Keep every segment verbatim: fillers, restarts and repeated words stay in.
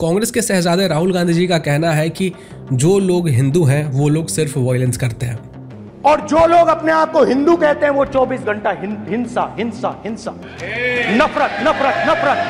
कांग्रेस के शहजादे राहुल गांधी जी का कहना है कि जो लोग हिंदू हैं वो लोग सिर्फ वायलेंस करते हैं और जो लोग अपने आप को हिंदू कहते हैं वो चौबीस घंटा हिंसा हिंसा हिंसा नफरत नफरत नफरत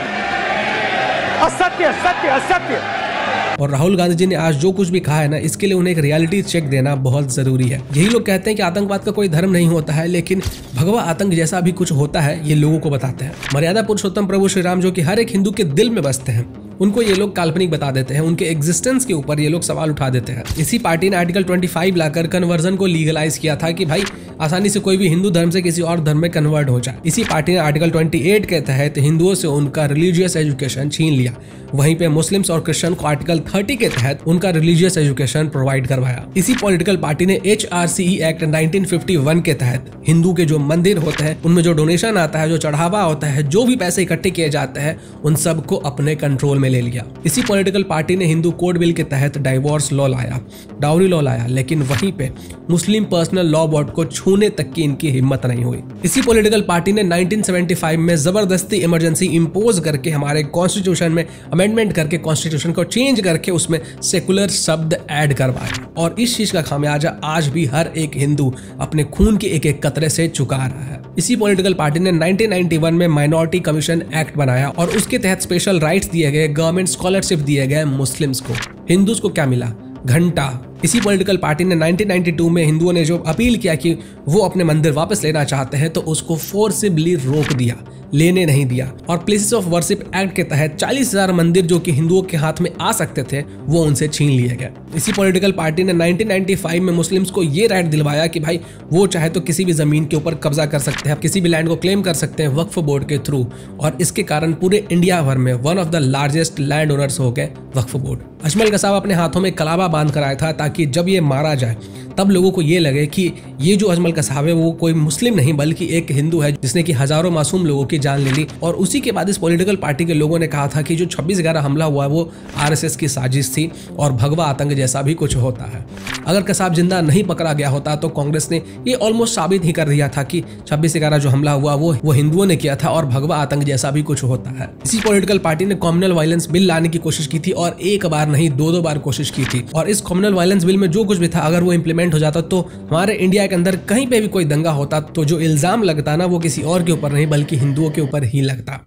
असत्य सत्य असत्य। और राहुल गांधी जी ने आज जो कुछ भी कहा है ना, इसके लिए उन्हें एक रियलिटी चेक देना बहुत जरूरी है। यही लोग कहते हैं कि आतंकवाद का कोई धर्म नहीं होता है, लेकिन भगवा आतंक जैसा भी कुछ होता है ये लोगों को बताते हैं। मर्यादा पुरुषोत्तम प्रभु श्री राम जो कि हर एक हिंदू के दिल में बसते हैं, उनको ये लोग काल्पनिक बता देते हैं, उनके एग्जिस्टेंस के ऊपर ये लोग सवाल उठा देते हैं। इसी पार्टी ने आर्टिकल पच्चीस लाकर कन्वर्जन को लीगलाइज किया था कि भाई आसानी से कोई भी हिंदू धर्म से किसी और धर्म में कन्वर्ट हो जाए। इसी पार्टी ने आर्टिकल अट्ठाईस के तहत हिंदुओं से उनका रिलीजियस एजुकेशन छीन लिया। वहीं पे मुस्लिम्स और क्रिश्चियन को आर्टिकल तीस के तहत उनका रिलीजियस एजुकेशन प्रोवाइड करवाया। इसी पॉलिटिकल पार्टी ने H R C E act nineteen fifty one के तहत हिंदू के जो मंदिर होते हैं उनमें जो डोनेशन आता है, जो चढ़ावा होता है, जो भी पैसे इकट्ठे किए जाते हैं, उन सबको अपने कंट्रोल में ले लिया। इसी पॉलिटिकल पार्टी ने हिंदू कोड बिल के तहत डाइवोर्स लॉ लाया, डाउरी लॉ लाया, लेकिन वहीं पे मुस्लिम पर्सनल लॉ बोर्ड को छूने तक की इनकी हिम्मत नहीं हुई। इसी पॉलिटिकल पार्टी ने नाइनटीन सेवेंटी फाइव में जबरदस्ती इमरजेंसी इंपोज करके हमारे कॉन्स्टिट्यूशन में अमेंडमेंट करके कॉन्स्टिट्यूशन को चेंज करके उसमें सेकुलर शब्द ऐड करवाया। और इस चीज का खामियाजा आज भी हर एक हिंदू अपने खून के एक एक कतरे से चुका रहा है। इसी पॉलिटिकल पार्टी ने नाइनटीन नाइंटी वन में माइनॉरिटी कमीशन एक्ट बनाया और उसके तहत स्पेशल राइट्स दिए गए, गवर्नमेंट स्कॉलरशिप दिए गए मुस्लिम्स को। हिंदूज को क्या मिला? घंटा। इसी पॉलिटिकल पार्टी ने नाइनटीन नाइंटी टू में हिंदुओं ने जो अपील किया कि वो अपने मंदिर वापस लेना चाहते हैं तो उसको फोर्सिबली रोक दिया, लेने नहीं दिया। और प्लेसेस ऑफ वर्शिप एक्ट के तहत चालीस हजार मंदिर जो कि हिंदुओं के हाथ में आ सकते थे वो उनसे छीन लिए गए। इसी पॉलिटिकल पार्टी ने नाइनटीन नाइंटी फाइव में मुस्लिम्स को ये राइट दिलवाया कि भाई वो चाहे तो किसी भी जमीन के ऊपर कब्जा कर सकते हैं, किसी भी लैंड को क्लेम कर सकते हैं वक्फ बोर्ड के थ्रू। और इसके कारण पूरे इंडिया भर में one of the largest land owners हो गए वक्फ बोर्ड। अजमल कसाब अपने हाथों में कलावा बांध कर आया था ताकि जब ये मारा जाए तब लोगों को ये लगे कि ये जो अजमल कसाब है वो कोई मुस्लिम नहीं बल्कि एक हिंदू है जिसने कि हजारों मासूम लोगों की जान ले ली। और उसी के बाद इस पॉलिटिकल पार्टी के लोगों ने कहा था कि जो छब्बीस ग्यारह हमला हुआ वो आरएसएस की साजिश थी और भगवा आतंक जैसा भी कुछ होता है। अगर कसाब जिंदा नहीं पकड़ा गया होता तो कांग्रेस ने ये ऑलमोस्ट साबित ही कर दिया था कि छब्बीस ग्यारह जो हमला हुआ वो वो हिंदुओं ने किया था और भगवा आतंक जैसा भी कुछ होता है। इसी पॉलिटिकल पार्टी ने कम्युनल वायलेंस बिल लाने की कोशिश की थी और एक बार नहीं दो दो बार कोशिश की थी। और इस कम्युनल वायलेंस बिल में जो कुछ भी था अगर वो इम्प्लीमेंट हो जाता तो हमारे इंडिया के अंदर कहीं पे भी कोई दंगा होता तो जो इल्जाम लगता ना वो किसी और के ऊपर नहीं बल्कि हिंदुओं के ऊपर ही लगता।